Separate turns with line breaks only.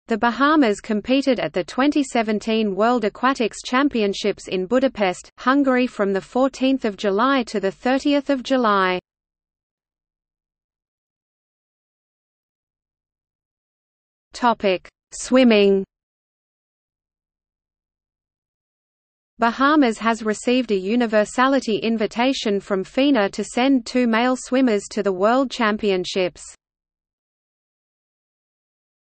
The Bahamas competed at the 2017 World Aquatics Championships in Budapest, Hungary from 14 July to 30 July. Swimming. Bahamas has received a universality invitation from FINA to send 2 male swimmers to the World Championships.